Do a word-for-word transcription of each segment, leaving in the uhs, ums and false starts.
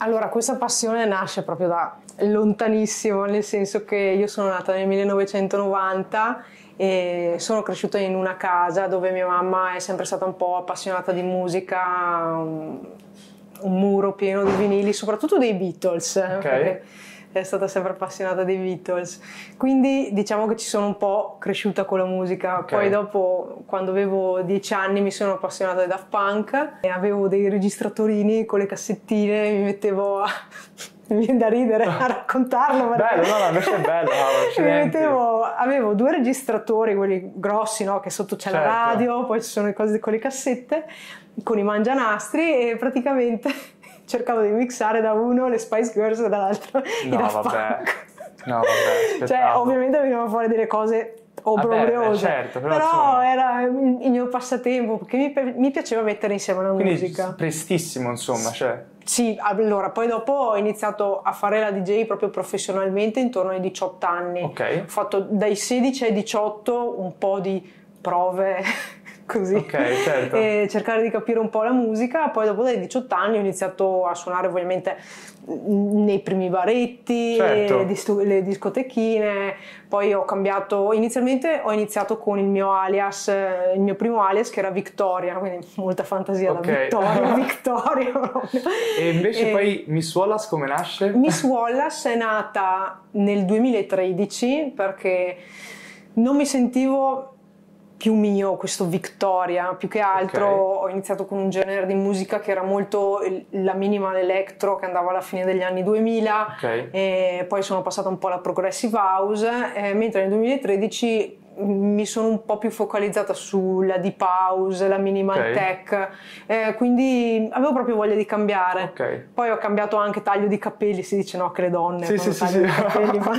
Allora, questa passione nasce proprio da lontanissimo, nel senso che io sono nata nel millenovecentonovanta e sono cresciuta in una casa dove mia mamma è sempre stata un po' appassionata di musica, un, un muro pieno di vinili, soprattutto dei Beatles, Ok. perché è stata sempre appassionata dei Beatles, quindi diciamo che ci sono un po' cresciuta con la musica. Ok. Poi dopo, quando avevo dieci anni, mi sono appassionata ai Daft Punk e avevo dei registratorini con le cassettine, mi mettevo a... mi viene da ridere a raccontarlo perché... Bello, no, no, invece è bello, no, mi accidenti. mettevo, avevo due registratori, quelli grossi, no? Che sotto c'è Certo. la radio, poi ci sono le cose con le cassette, con i mangianastri, e praticamente cercavo di mixare da uno le Spice Girls e dall'altro i No, Daft vabbè. Punk. No, vabbè, Cioè, spettacolo. ovviamente venivano fuori delle cose Vabbè, obbrobriose, certo, però, però insomma. era il mio passatempo, perché mi, pi- mi piaceva mettere insieme la Quindi musica. prestissimo, insomma, cioè. Sì, allora, poi dopo ho iniziato a fare la D J proprio professionalmente intorno ai diciotto anni. Ok. Ho fatto dai sedici ai diciotto un po' di prove così, Ok, certo. e cercare di capire un po' la musica. Poi dopo dai diciotto anni ho iniziato a suonare ovviamente nei primi baretti, Certo. le, dis- le discotechine. Poi ho cambiato, inizialmente ho iniziato con il mio alias, eh, il mio primo alias che era Victoria, quindi molta fantasia Ok. da Victoria, Victoria proprio. E invece E poi Miss Wallace come nasce? Miss Wallace è nata nel duemilatredici perché non mi sentivo più mio questo Victoria, più che altro Ok. ho iniziato con un genere di musica che era molto il- la minimal electro, che andava alla fine degli anni duemila, Ok. e poi sono passata un po' alla progressive house, eh, mentre nel duemilatredici mi sono un po' più focalizzata sulla deep house, la minimal Ok. tech, eh, quindi avevo proprio voglia di cambiare. Ok. Poi ho cambiato anche taglio di capelli, si dice no che le donne Sì, fanno sì, sì, taglio sì. di capelli, ma...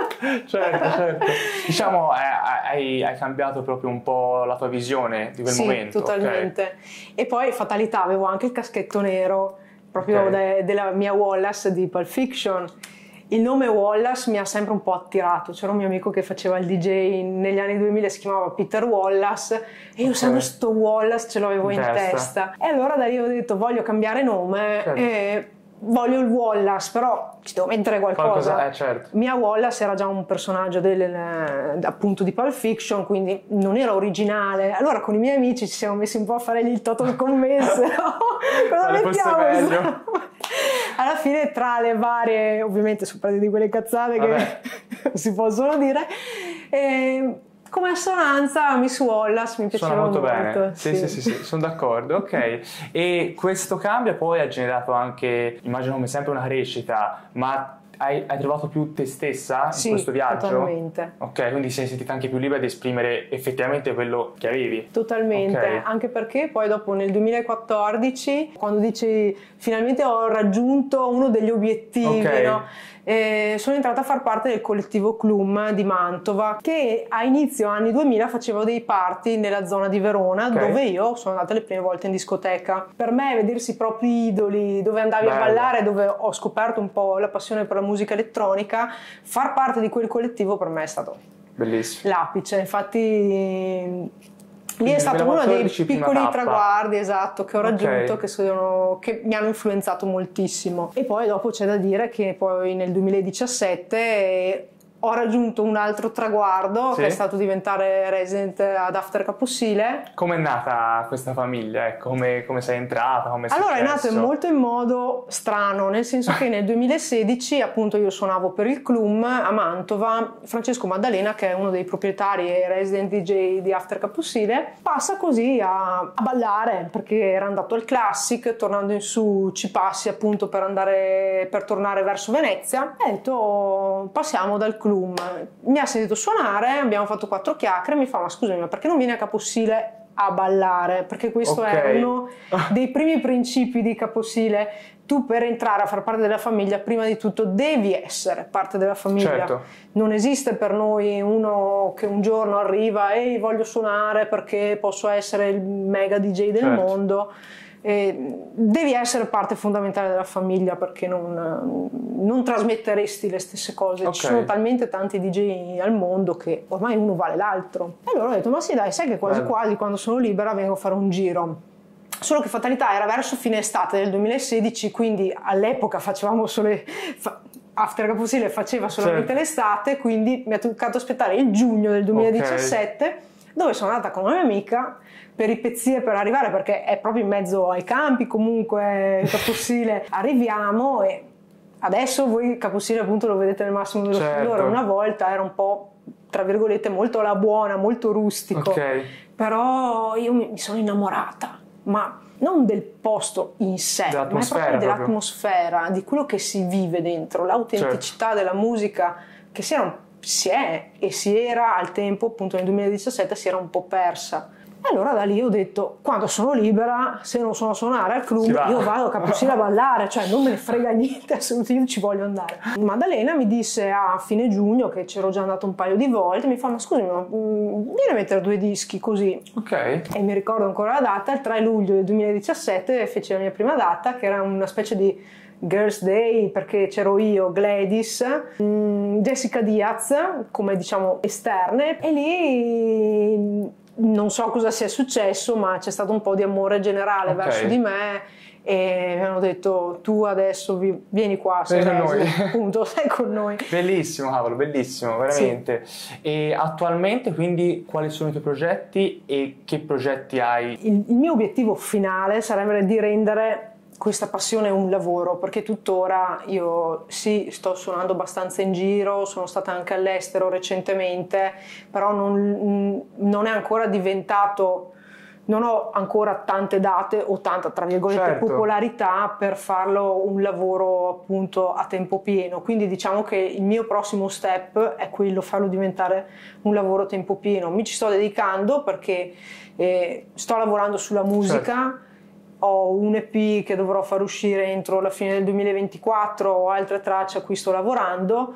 Certo, certo. Diciamo, eh, hai, hai cambiato proprio un po' la tua visione di quel Sì, momento. totalmente. E poi fatalità, avevo anche il caschetto nero proprio Ok. de- della mia Wallace di Pulp Fiction. Il nome Wallace mi ha sempre un po' attirato. C'era un mio amico che faceva il D J negli anni duemila, si chiamava Peter Wallace, e io Ok. sempre sto Wallace ce l'avevo in, In testa. testa. E allora da lì ho detto voglio cambiare nome, Certo. e voglio il Wallace, però ci devo mettere qualcosa. Qualcosa, eh, certo. Mia Wallace era già un personaggio del, appunto di Pulp Fiction, quindi non era originale. Allora con i miei amici ci siamo messi un po' a fare gli total commesse. Cosa Quale fosse mettiamo? meglio? Alla fine, tra le varie, ovviamente su di quelle cazzate Vabbè. che si possono dire, e come assonanza Miss Wallace mi piaceva Suona molto, molto. bene. Sì, sì, sì, sì, sono d'accordo. Ok. E questo cambio poi ha generato anche, immagino come sempre, una crescita, ma hai, hai trovato più te stessa in Sì, questo viaggio? totalmente. Ok, quindi sei sentita anche più libera di esprimere effettivamente quello che avevi. Totalmente, Ok. anche perché poi dopo nel duemilaquattordici, quando dici finalmente ho raggiunto uno degli obiettivi, Ok. no? Eh, sono entrata a far parte del collettivo Clum di Mantova, che a inizio anni duemila faceva dei party nella zona di Verona, Ok. dove io sono andata le prime volte in discoteca. Per me vedersi i propri idoli, dove andavi Bello. a ballare, dove ho scoperto un po' la passione per la musica elettronica, far parte di quel collettivo per me è stato Bellissimo. l'apice. Infatti lì Quindi è stato uno dei duemilaquattordici prima piccoli tappa. traguardi, esatto, che ho raggiunto, Ok. che, sono, che mi hanno influenzato moltissimo. E poi dopo c'è da dire che poi nel duemiladiciassette ho raggiunto un altro traguardo, Sì. che è stato diventare resident ad After Caposile. Com'è nata questa famiglia? Ecco, come, come sei entrata? Come è Allora è nato successo? molto in modo strano, nel senso che nel duemilasedici appunto io suonavo per il Clum a Mantova. Francesco Maddalena, che è uno dei proprietari e resident D J di After Caposile, passa così a, a ballare, perché era andato al Classic, tornando in su ci passi appunto per andare per tornare verso Venezia, e ha detto passiamo dal Clum. Mi ha sentito suonare, abbiamo fatto quattro chiacchiere, mi fa ma scusami, ma perché non vieni a Caposile a ballare? Perché questo Ok. è uno dei primi principi di Caposile. Tu per entrare a far parte della famiglia prima di tutto devi essere parte della famiglia. Certo. Non esiste per noi uno che un giorno arriva e voglio suonare perché posso essere il mega D J del Certo. mondo. E devi essere parte fondamentale della famiglia, perché non, non trasmetteresti le stesse cose. Ok. Ci sono talmente tanti D J al mondo che ormai uno vale l'altro. E allora ho detto ma sì dai, sai che quasi Bello. quasi quando sono libera vengo a fare un giro. Solo che fatalità era verso fine estate del duemilasedici, quindi all'epoca facevamo solo fa, After Capusile faceva solamente certo. l'estate, quindi mi ha toccato aspettare il giugno del duemiladiciassette, okay. dove sono andata con una mia amica peripezie per arrivare, perché è proprio in mezzo ai campi comunque Capusile. Arriviamo e adesso voi Capusile appunto lo vedete nel massimo dello certo. splendore, una volta era un po' tra virgolette molto alla buona, molto rustico, okay. però io mi sono innamorata, ma non del posto in sé, ma è proprio dell'atmosfera, di quello che si vive dentro, l'autenticità certo. della musica che si, era, si è e si era al tempo, appunto nel duemiladiciassette si era un po' persa. E allora da lì ho detto, quando sono libera, se non sono a suonare al club, va. io vado a Capusile a ballare, cioè non me ne frega niente, assolutamente, io ci voglio andare. Maddalena mi disse a fine giugno, che c'ero già andato un paio di volte, mi fa, ma scusami, ma, mh, vieni a mettere due dischi così. Ok. E mi ricordo ancora la data, il tre luglio del duemiladiciassette feci la mia prima data, che era una specie di Girls' Day, perché c'ero io, Gladys, mh, Jessica Diaz, come diciamo esterne, e lì non so cosa sia successo, ma c'è stato un po' di amore generale okay. verso di me e mi hanno detto, tu adesso vi, vieni qua, sei con noi, appunto, sei con noi. Bellissimo, cavolo, bellissimo, veramente. Sì. E attualmente quindi quali sono i tuoi progetti e che progetti hai? Il, il mio obiettivo finale sarebbe di rendere questa passione un lavoro, perché tuttora io sì, sto suonando abbastanza in giro, sono stata anche all'estero recentemente, però non, non è ancora diventato, non ho ancora tante date o tanta, tra virgolette, certo. popolarità per farlo un lavoro appunto a tempo pieno, quindi diciamo che il mio prossimo step è quello, farlo diventare un lavoro a tempo pieno. Mi ci sto dedicando perché eh, sto lavorando sulla musica, certo. Ho un E P che dovrò far uscire entro la fine del duemilaventiquattro, ho altre tracce a cui sto lavorando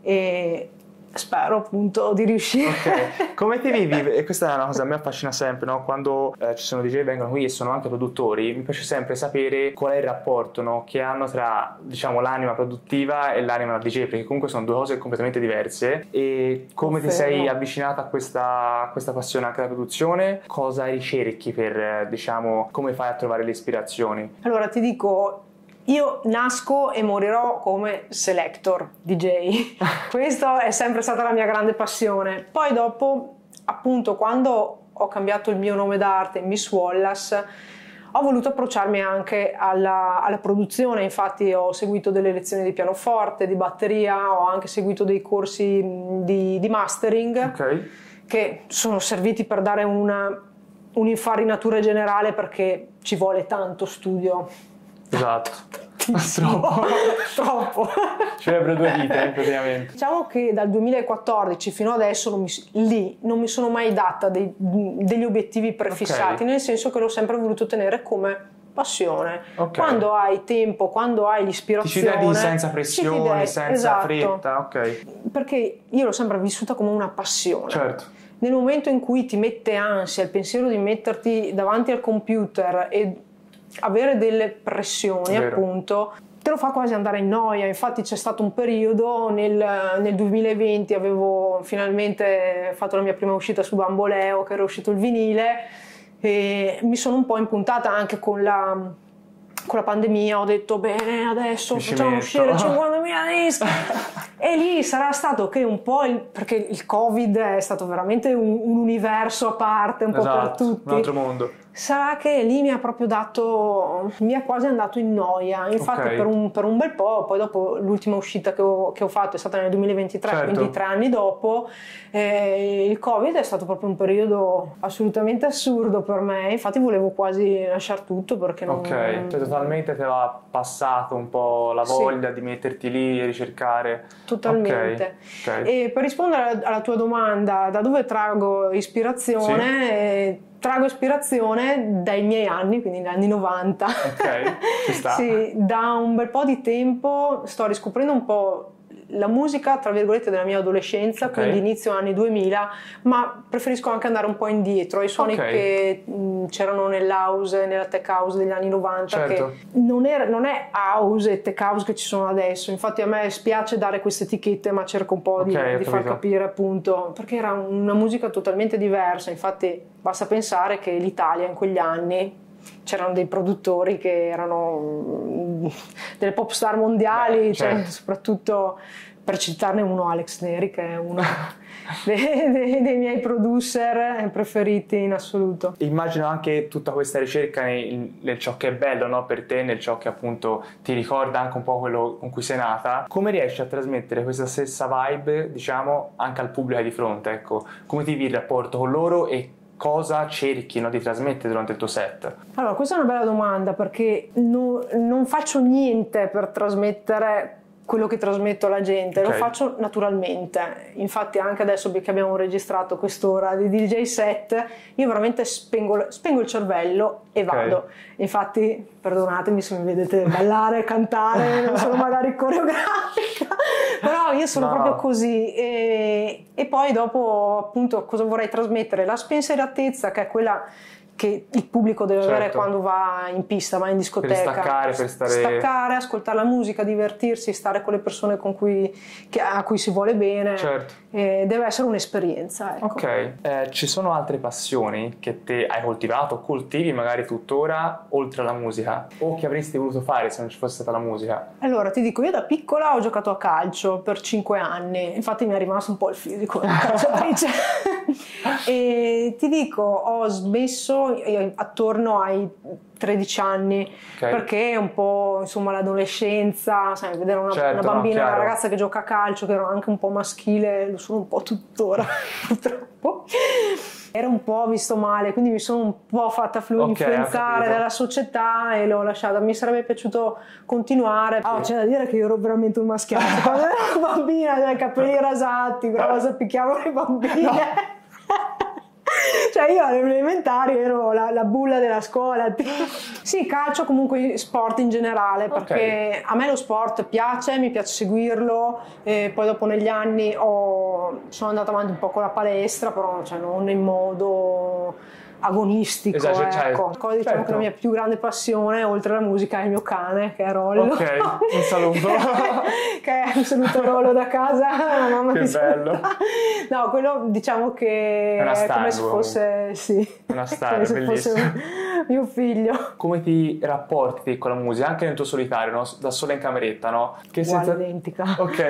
e spero appunto di riuscire. Okay. Come ti vivi? E questa è una cosa che a me affascina sempre, no? Quando eh, ci sono D J che vengono qui e sono anche produttori, mi piace sempre sapere qual è il rapporto, no? che hanno tra, diciamo, l'anima produttiva e l'anima D J, perché comunque sono due cose completamente diverse. E come Conferno. ti sei avvicinata a questa, a questa passione anche della produzione? Cosa ricerchi per, eh, diciamo, come fai a trovare le ispirazioni? Allora ti dico, io nasco e morirò come selector D J, questa è sempre stata la mia grande passione. Poi dopo, appunto, quando ho cambiato il mio nome d'arte in Miss Wallace, ho voluto approcciarmi anche alla, alla produzione, infatti ho seguito delle lezioni di pianoforte, di batteria, ho anche seguito dei corsi di, di mastering, okay. che sono serviti per dare una, un'infarinatura generale, perché ci vuole tanto studio. Esatto, troppo, troppo. Ci vorrebbero due vite praticamente. Diciamo che dal duemilaquattordici fino adesso non mi, lì non mi sono mai data dei, degli obiettivi prefissati, okay. nel senso che l'ho sempre voluto tenere come passione. Okay. Quando hai tempo, quando hai l'ispirazione, ti ci dedi senza pressioni, dai, senza esatto. fretta, ok. Perché io l'ho sempre vissuta come una passione. Certo. Nel momento in cui ti mette ansia il pensiero di metterti davanti al computer e avere delle pressioni, appunto, te lo fa quasi andare in noia. Infatti c'è stato un periodo nel, nel duemilaventi, avevo finalmente fatto la mia prima uscita su Bamboleo, che era uscito il vinile, e mi sono un po' impuntata anche con la, con la pandemia. Ho detto bene, adesso mi facciamo uscire cinquantamila dischi. E lì sarà stato che un po' il, perché il Covid è stato veramente un, un universo a parte, un esatto, po' per tutti, un altro mondo. Sarà che lì mi ha proprio dato, mi è quasi andato in noia. Infatti okay. per, un, per un bel po', poi dopo l'ultima uscita che ho, che ho fatto è stata nel duemilaventitré, certo. quindi tre anni dopo, eh, il Covid è stato proprio un periodo assolutamente assurdo per me. Infatti volevo quasi lasciare tutto, perché non... Ok, cioè totalmente ti aveva passato un po' la voglia sì. di metterti lì e ricercare. Totalmente. Okay. Okay. E per rispondere alla tua domanda, da dove traggo ispirazione? Sì. Eh, Trago ispirazione dai miei anni, quindi negli anni novanta. Ok, ci sta. Sì, da un bel po' di tempo sto riscoprendo un po' la musica, tra virgolette, della mia adolescenza, okay. quindi inizio anni duemila, ma preferisco anche andare un po' indietro, ai suoni okay. che mh, c'erano nell'house, nella tech house degli anni novanta, certo. che non è, non è house e tech house che ci sono adesso. Infatti a me spiace dare queste etichette, ma cerco un po' okay, di, di far capire, appunto, perché era una musica totalmente diversa. Infatti basta pensare che l'Italia in quegli anni c'erano dei produttori che erano delle pop star mondiali, Beh, certo. cioè, soprattutto per citarne uno, Alex Neri, che è uno dei, dei, dei miei producer preferiti in assoluto. Immagino anche tutta questa ricerca nel, nel ciò che è bello, no, per te, nel ciò che appunto ti ricorda anche un po' quello con cui sei nata. Come riesci a trasmettere questa stessa vibe, diciamo, anche al pubblico di fronte? Ecco, come ti vivi il rapporto con loro e cosa cerchi, no, di trasmettere durante il tuo set? Allora, questa è una bella domanda, perché no, non faccio niente per trasmettere quello che trasmetto alla gente, okay. Lo faccio naturalmente. Infatti anche adesso che abbiamo registrato quest'ora di D J set, io veramente spengo, spengo il cervello e vado. Okay. Infatti, perdonatemi se mi vedete ballare, cantare, non sono magari coreografica, però io sono no. proprio così. E, e poi dopo, appunto, cosa vorrei trasmettere? La spensieratezza, che è quella che il pubblico deve certo. avere quando va in pista, va in discoteca. Per staccare, per stare... Staccare, ascoltare la musica, divertirsi, stare con le persone con cui, che, a cui si vuole bene. Certo. Eh, deve essere un'esperienza. Ecco. Ok. Eh, ci sono altre passioni che te hai coltivato, coltivi magari tuttora, oltre alla musica? O che avresti voluto fare se non ci fosse stata la musica? Allora, ti dico, io da piccola ho giocato a calcio per cinque anni. Infatti mi è rimasto un po' il fisico da calciatrice. E ti dico, ho smesso attorno ai tredici anni, okay. perché un po' insomma l'adolescenza, sai, vedere una, certo, una bambina, no, una ragazza che gioca a calcio, che era anche un po' maschile, lo sono un po' tuttora purtroppo, era un po' visto male, quindi mi sono un po' fatta okay, influenzare dalla società e l'ho lasciata. Mi sarebbe piaciuto continuare. Oh, c'è da dire che io ero veramente un maschietto quando ero bambina, cioè, capelli rasati, cosa picchiavo le bambine. No. Cioè io alle elementari ero la, la bulla della scuola. Sì, calcio, comunque sport in generale, perché okay. a me lo sport piace, mi piace seguirlo, e poi dopo negli anni ho, sono andata avanti un po' con la palestra, però cioè, non in modo agonistico, esatto, ecco. Certo. Diciamo certo. che la mia più grande passione, oltre alla musica, è il mio cane, che è Rollo. Ok, un saluto. Che è un saluto Rollo da casa, la mamma che mi bello. saluta. No, quello diciamo che è, una è come se fosse, sì, una star, come se bellissimo. fosse mio figlio. Come ti rapporti con la musica, anche nel tuo solitario, no? Da sola in cameretta, no? Che uguale, senza... identica. Ok.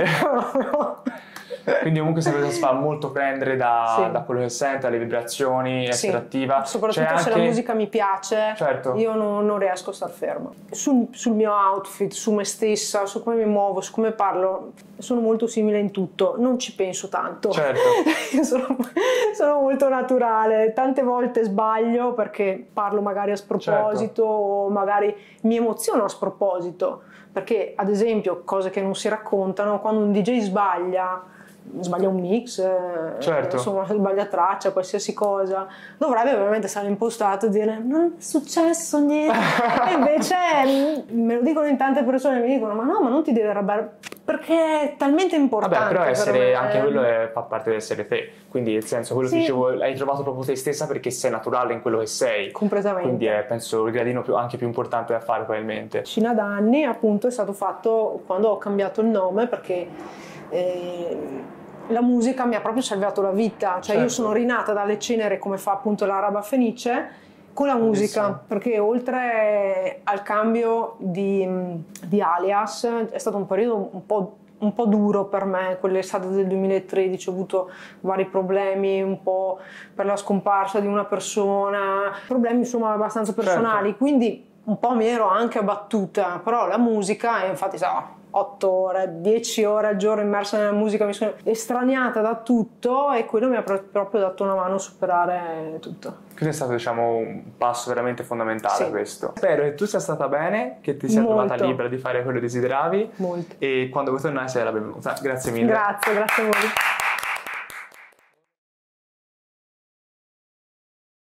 Quindi comunque se si fa molto prendere da, sì. da quello che sente, dalle vibrazioni, essere sì. attiva. Soprattutto C'è se anche... la musica mi piace, certo. io non, non riesco a star ferma. Sul, sul mio outfit, su me stessa, su come mi muovo, su come parlo, sono molto simile in tutto, non ci penso tanto. Certo. Io sono, sono molto naturale, tante volte sbaglio perché parlo magari a sproposito, certo. o magari mi emoziono a sproposito, perché ad esempio, cose che non si raccontano, quando un D J sbaglia, sbaglia un mix, certo. insomma sbaglia traccia, qualsiasi cosa, dovrebbe ovviamente stare impostato e dire non è successo niente. E invece me lo dicono in tante persone, mi dicono ma no, ma non ti devi arrabbiare, perché è talmente importante. Vabbè, però essere per anche quello è, fa parte dell'essere te, quindi nel senso quello sì. che dicevo, hai trovato proprio te stessa perché sei naturale in quello che sei completamente, quindi è penso il gradino più, anche più importante da fare probabilmente. Decina d'anni appunto è stato fatto quando ho cambiato il nome, perché eh, la musica mi ha proprio salvato la vita, cioè certo. io sono rinata dalle ceneri, come fa appunto l'Araba Fenice, con la musica, bellissimo. Perché oltre al cambio di, di alias è stato un periodo un po', un po' duro per me, quell'estate del duemilatredici, ho avuto vari problemi un po' per la scomparsa di una persona, problemi insomma abbastanza personali, certo. quindi un po' mi ero anche abbattuta, però la musica, e infatti so, otto ore, dieci ore al giorno immersa nella musica, mi sono estraniata da tutto e quello mi ha proprio dato una mano a superare tutto. Questo è stato, diciamo, un passo veramente fondamentale, sì. questo. Spero che tu sia stata bene, che ti sia Molto. trovata libera di fare quello che desideravi. Molto. E quando vuoi tornare sei la benvenuta. Grazie mille. Grazie, grazie a voi.